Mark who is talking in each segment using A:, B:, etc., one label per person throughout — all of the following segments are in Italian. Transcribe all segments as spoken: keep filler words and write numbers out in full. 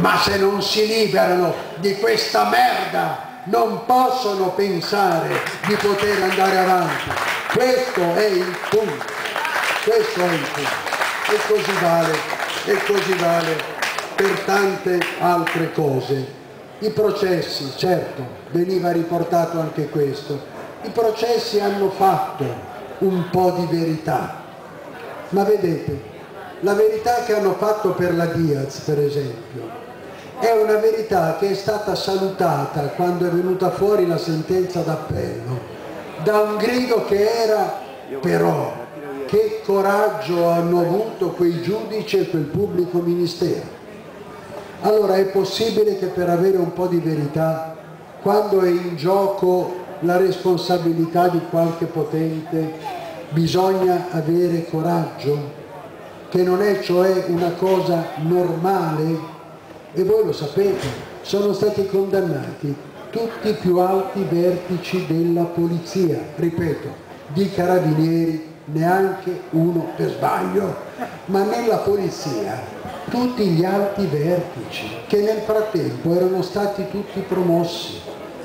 A: ma se non si liberano di questa merda non possono pensare di poter andare avanti. Questo è il punto, questo è il punto. E così vale, e così vale per tante altre cose. I processi, certo, veniva riportato anche questo, i processi hanno fatto un po' di verità, ma vedete, la verità che hanno fatto per la Diaz, per esempio, è una verità che è stata salutata quando è venuta fuori la sentenza d'appello, da un grido che era: però, che coraggio hanno avuto quei giudici e quel pubblico ministero. Allora è possibile che per avere un po' di verità, quando è in gioco la responsabilità di qualche potente, bisogna avere coraggio, che non è cioè una cosa normale? E voi lo sapete, sono stati condannati tutti i più alti vertici della polizia, ripeto, di carabinieri, neanche uno per sbaglio, ma nella polizia tutti gli alti vertici che nel frattempo erano stati tutti promossi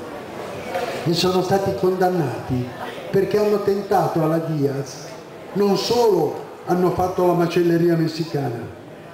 A: e sono stati condannati perché hanno tentato alla Diaz, non solo hanno fatto la macelleria messicana,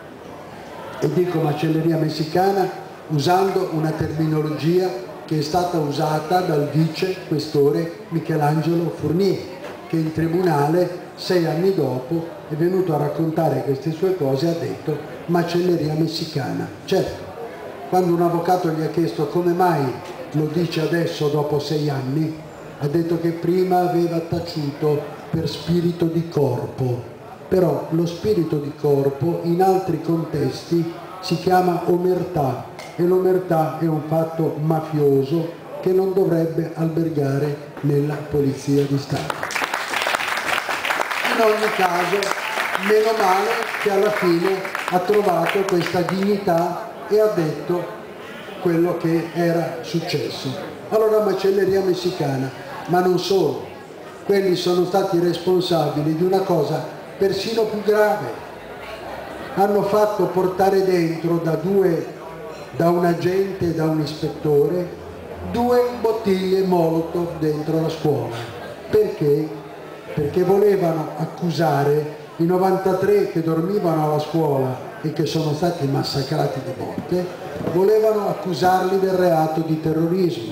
A: e dico macelleria messicana usando una terminologia che è stata usata dal vice questore Michelangelo Fournier, che in tribunale sei anni dopo è venuto a raccontare queste sue cose e ha detto macelleria messicana. Certo, quando un avvocato gli ha chiesto come mai lo dice adesso dopo sei anni, ha detto che prima aveva taciuto per spirito di corpo. Però lo spirito di corpo in altri contesti si chiama omertà e l'omertà è un fatto mafioso che non dovrebbe albergare nella Polizia di Stato. In ogni caso, meno male che alla fine ha trovato questa dignità e ha detto quello che era successo. Allora macelleria messicana, ma non solo, quelli sono stati responsabili di una cosa persino più grave. Hanno fatto portare dentro da due, da un agente e da un ispettore, due bottiglie Molotov dentro la scuola. Perché? Perché volevano accusare i novantatré che dormivano alla scuola e che sono stati massacrati di morte, volevano accusarli del reato di terrorismo,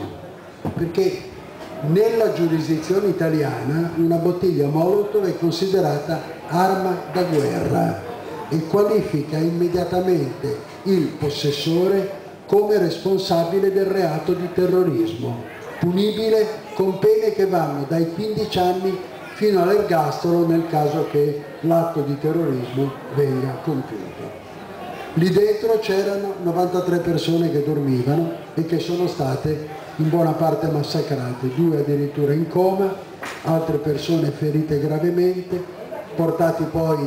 A: perché nella giurisdizione italiana una bottiglia Molotov è considerata arma da guerra e qualifica immediatamente il possessore come responsabile del reato di terrorismo, punibile con pene che vanno dai quindici anni fino all'ergastolo nel caso che l'atto di terrorismo venga compiuto. Lì dentro c'erano novantatré persone che dormivano e che sono state in buona parte massacrate, due addirittura in coma, altre persone ferite gravemente, portati poi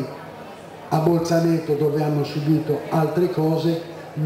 A: a Bolzaneto dove hanno subito altre cose.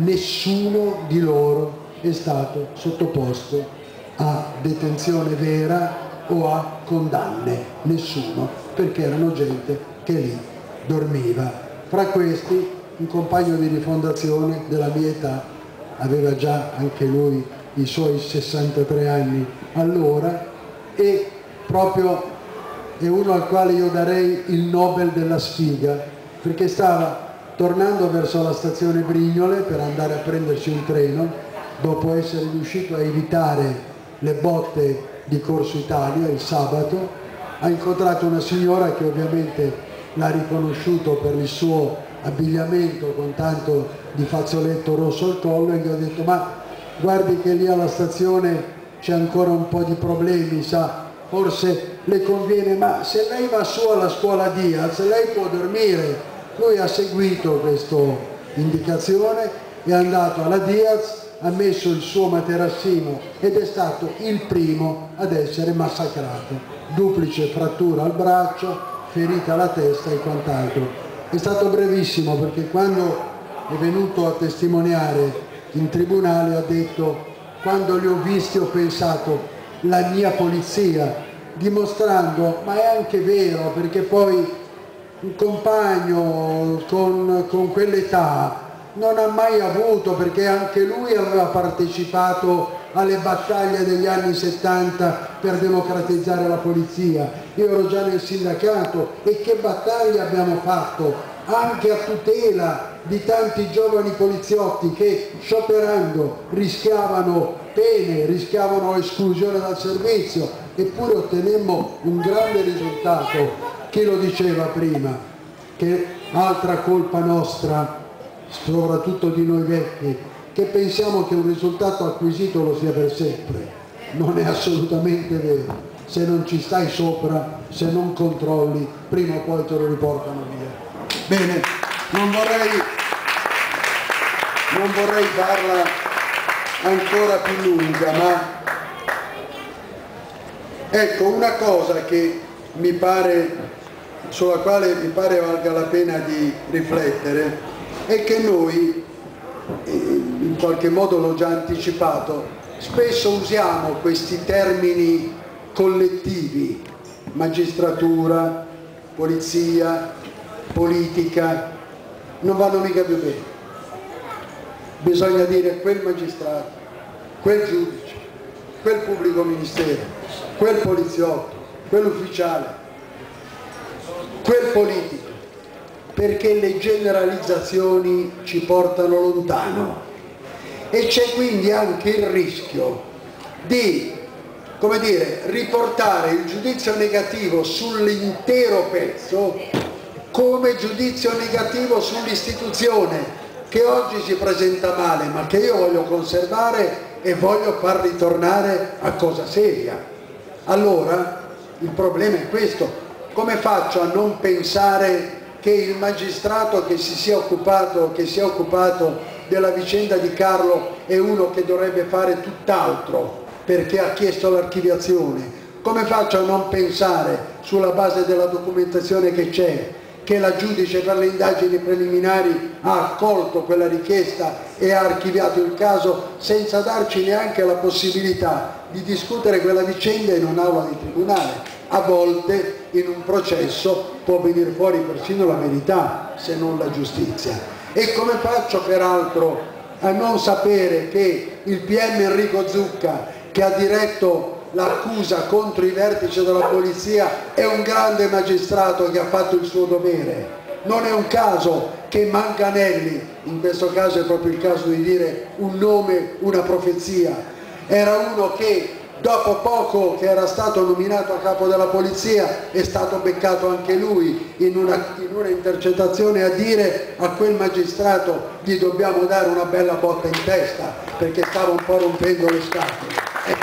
A: Nessuno di loro è stato sottoposto a detenzione vera o a condanne, nessuno, perché erano gente che lì dormiva. Fra questi un compagno di rifondazione della mia età, aveva già anche lui i suoi sessantatré anni allora, e proprio è uno al quale io darei il Nobel della sfiga, perché stava tornando verso la stazione Brignole per andare a prendersi un treno, dopo essere riuscito a evitare le botte di Corso Italia il sabato. Ha incontrato una signora che ovviamente l'ha riconosciuto per il suo abbigliamento con tanto di fazzoletto rosso al collo, e gli ho detto: ma guardi che lì alla stazione c'è ancora un po' di problemi, sa, forse le conviene, ma se lei va su alla scuola Diaz lei può dormire. Lui ha seguito questa indicazione, è andato alla Diaz, ha messo il suo materassino ed è stato il primo ad essere massacrato, duplice frattura al braccio, ferita alla testa e quant'altro. È stato brevissimo, perché quando è venuto a testimoniare in tribunale ha detto: quando li ho visti ho pensato la mia polizia, dimostrando, ma è anche vero, perché poi un compagno con, con quell'età non ha mai avuto, perché anche lui aveva partecipato alle battaglie degli anni settanta per democratizzare la polizia. Io ero già nel sindacato e che battaglie abbiamo fatto anche a tutela di tanti giovani poliziotti che scioperando rischiavano pene, rischiavano esclusione dal servizio, eppure ottenemmo un grande risultato. Chi lo diceva prima? Che altra colpa nostra, soprattutto di noi vecchi, che pensiamo che un risultato acquisito lo sia per sempre. Non è assolutamente vero. Se non ci stai sopra, se non controlli, prima o poi te lo riportano via. Bene, non vorrei, non vorrei farla ancora più lunga, ma ecco una cosa che mi pare, sulla quale mi pare valga la pena di riflettere, è che noi, in qualche modo l'ho già anticipato, spesso usiamo questi termini collettivi, magistratura, polizia, politica, non vanno mica più bene. Bisogna dire quel magistrato, quel giudice, quel pubblico ministero, quel poliziotto, quell'ufficiale, quel politico, perché le generalizzazioni ci portano lontano e c'è quindi anche il rischio di, come dire, riportare il giudizio negativo sull'intero pezzo come giudizio negativo sull'istituzione che oggi si presenta male, ma che io voglio conservare e voglio far ritornare a cosa seria. Allora il problema è questo: come faccio a non pensare che il magistrato che si sia occupato, che si è occupato della vicenda di Carlo è uno che dovrebbe fare tutt'altro perché ha chiesto l'archiviazione? Come faccio a non pensare, sulla base della documentazione che c'è, che la giudice per le indagini preliminari ha accolto quella richiesta e ha archiviato il caso senza darci neanche la possibilità di discutere quella vicenda in un'aula di tribunale? A volte in un processo può venire fuori persino la verità, se non la giustizia. E come faccio peraltro a non sapere che il P M Enrico Zucca, che ha diretto l'accusa contro i vertici della polizia, è un grande magistrato che ha fatto il suo dovere? Non è un caso che Manganelli, in questo caso è proprio il caso di dire un nome, una profezia, era uno che dopo poco che era stato nominato a capo della polizia è stato beccato anche lui in una, in una intercettazione a dire a quel magistrato gli dobbiamo dare una bella botta in testa perché stava un po' rompendo le scatole. E,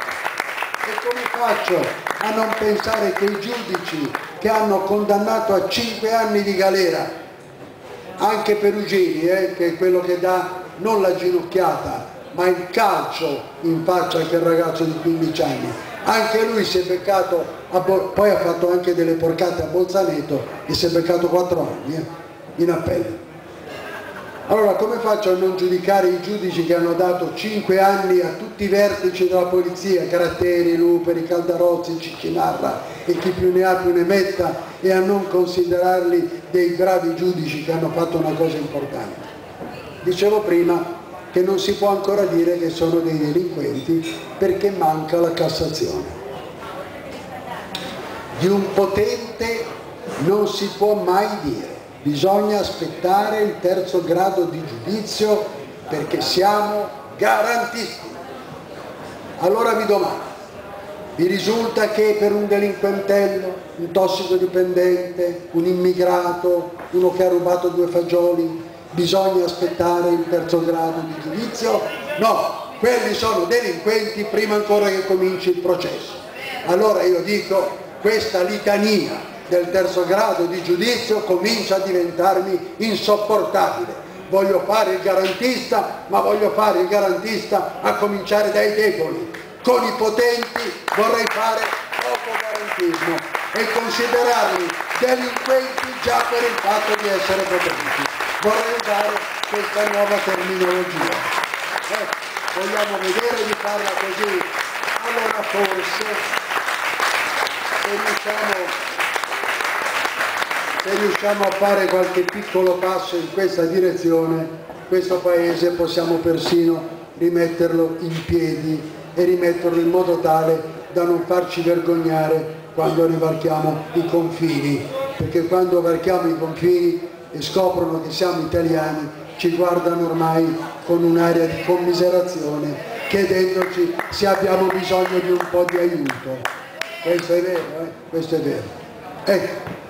A: e come faccio a non pensare che i giudici che hanno condannato a cinque anni di galera, anche Perugini, eh, che è quello che dà non la ginocchiata ma il calcio in faccia a quel ragazzo di quindici anni, anche lui si è beccato, poi ha fatto anche delle porcate a Bolzaneto e si è beccato quattro anni eh, in appello. Allora come faccio a non giudicare i giudici che hanno dato cinque anni a tutti i vertici della polizia, Gratteri, Luperi, Caldarozzi, Ciccinarra e chi più ne ha più ne metta, e a non considerarli dei bravi giudici che hanno fatto una cosa importante? Dicevo prima che non si può ancora dire che sono dei delinquenti perché manca la Cassazione. Di un potente non si può mai dire, bisogna aspettare il terzo grado di giudizio perché siamo garantisti. Allora vi domando, vi risulta che per un delinquentello, un tossicodipendente, un immigrato, uno che ha rubato due fagioli, bisogna aspettare il terzo grado di giudizio? No, quelli sono delinquenti prima ancora che cominci il processo. Allora io dico, questa litania del terzo grado di giudizio comincia a diventarmi insopportabile. Voglio fare il garantista, ma voglio fare il garantista a cominciare dai deboli. Con i potenti vorrei fare poco garantismo e considerarli delinquenti già per il fatto di essere potenti. Vorrei usare questa nuova terminologia. Eh, vogliamo vedere di farla così? Allora forse se riusciamo, se riusciamo a fare qualche piccolo passo in questa direzione, questo Paese possiamo persino rimetterlo in piedi e rimetterlo in modo tale da non farci vergognare quando rivarchiamo i confini, perché quando varchiamo i confini e scoprono che siamo italiani ci guardano ormai con un'aria di commiserazione, chiedendoci se abbiamo bisogno di un po' di aiuto. Questo è vero, eh? Questo è vero. Ecco.